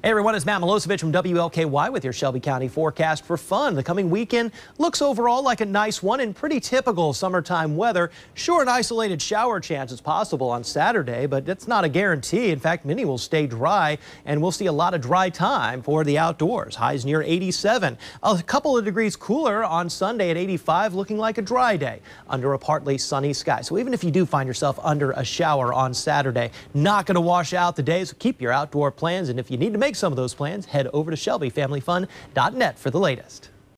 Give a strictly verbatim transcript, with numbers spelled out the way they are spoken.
Hey everyone, it's Matt Milosevic from W L K Y with your Shelby County forecast for fun. The coming weekend looks overall like a nice one and pretty typical summertime weather. Sure, an isolated shower chance is possible on Saturday, but it's not a guarantee. In fact, many will stay dry, and we'll see a lot of dry time for the outdoors. Highs near eighty-seven. A couple of degrees cooler on Sunday at eighty-five, looking like a dry day under a partly sunny sky. So even if you do find yourself under a shower on Saturday, not going to wash out the day, so keep your outdoor plans. And if you need to make some of those plans, head over to Shelby Family Fun dot net for the latest.